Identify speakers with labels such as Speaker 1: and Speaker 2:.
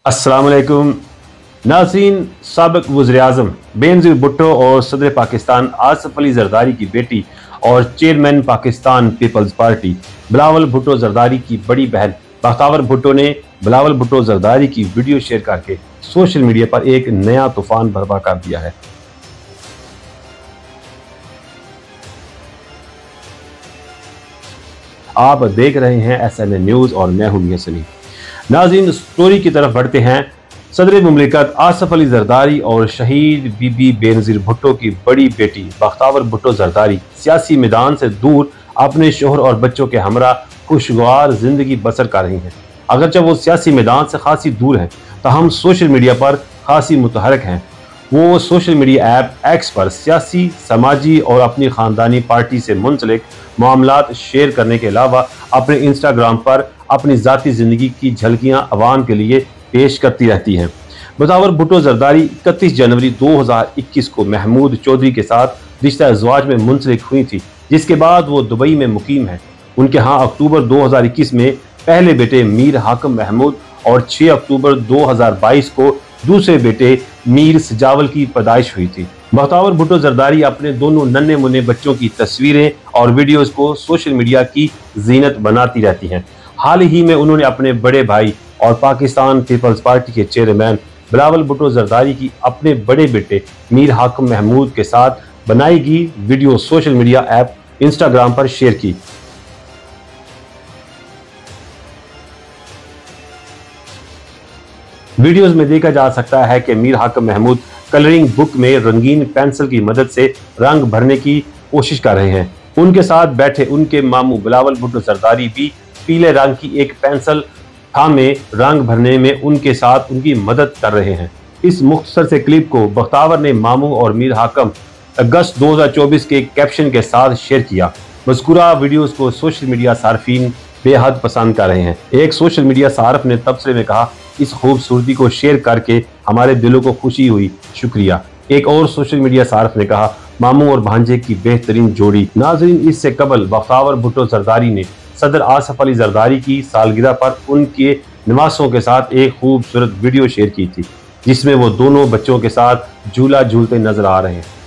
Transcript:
Speaker 1: अस्सलाम वालेकुम नाज़रीन। साबिक़ वज़ीर-ए-आज़म बेनज़ीर भुट्टो और सदर पाकिस्तान आसिफ अली ज़रदारी की बेटी और chairman Pakistan peoples party Bilawal Bhutto Zardari की बड़ी बहन बख्तावर भुट्टो ने बिलावल भुट्टो ज़रदारी की वीडियो शेयर करके सोशल मीडिया पर एक नया तूफान बर्पा कर दिया है। आप देख रहे हैं SNA न्यूज़ और मैं हूं सलीम। नाज़रीन, स्टोरी की तरफ बढ़ते हैं। सदर मुमलिकत आसिफ अली ज़रदारी और शहीद बीबी बेनज़ीर भुट्टो की बड़ी बेटी बख्तावर भुट्टो ज़रदारी सियासी मैदान से दूर अपने शोहर और बच्चों के हमरा खुशगवार जिंदगी बसर कर रही हैं। अगरचे वो सियासी मैदान से खासी दूर हैं, ताहम सोशल मीडिया पर खासी मुतहरक हैं। वो सोशल मीडिया ऐप एक्स पर सियासी, समाजी और अपनी ख़ानदानी पार्टी से मुंसलिक मामलात शेयर करने के अलावा अपने इंस्टाग्राम पर अपनी ज़ाती ज़िंदगी की झलकियाँ अवाम के लिए पेश करती रहती हैं। बख्तावर भुट्टो ज़रदारी 31 जनवरी 2021 को महमूद चौधरी के साथ रिश्ता अज़वाज में मुंसलिक हुई थी, जिसके बाद वो दुबई में मुकीम है। उनके यहाँ अक्टूबर 2021 में पहले बेटे मीर हाकिम महमूद और 6 अक्टूबर 2022 को दूसरे बेटे मीर सजावल की पैदाइश हुई थी। बख्तावर भुट्टो ज़रदारी अपने दोनों नन्हे मुन्ने बच्चों की तस्वीरें और वीडियोस को सोशल मीडिया की जीनत बनाती रहती हैं। हाल ही में उन्होंने अपने बड़े भाई और पाकिस्तान पीपल्स पार्टी के चेयरमैन बिलावल भुट्टो ज़रदारी की अपने बड़े बेटे मीर हाकिम महमूद के साथ बनाई गई video social media app Instagram पर शेयर की। वीडियोस में देखा जा सकता है कि मीर हाकिम महमूद कलरिंग बुक में रंगीन पेंसिल की मदद से रंग भरने की कोशिश कर रहे हैं। उनके साथ बैठे उनके मामू बिलावल भुट्टो ज़रदारी भी पीले रंग की एक पेंसिल थामे रंग भरने में उनके साथ उनकी मदद कर रहे हैं। इस मुख्तसर से क्लिप को बख्तावर ने मामू और मीर हाकिम अगस्त 2024 के कैप्शन के साथ शेयर किया। मज़कूरा वीडियोस को सोशल मीडिया सार्फिन बेहद पसंद कर रहे हैं। एक सोशल मीडिया सार्फ ने तबसरे में कहा, इस खूबसूरती को शेयर करके हमारे दिलों को खुशी हुई, शुक्रिया। एक और सोशल मीडिया सार्फ ने कहा, मामू और भांजे की बेहतरीन जोड़ी। नाज़रीन, इससे कबल बख्तावर भुट्टो ज़रदारी ने सदर आसिफ अली ज़रदारी की सालगिरह पर उनके नवासों के साथ एक खूबसूरत वीडियो शेयर की थी, जिसमें वो दोनों बच्चों के साथ झूला झूलते नजर आ रहे हैं।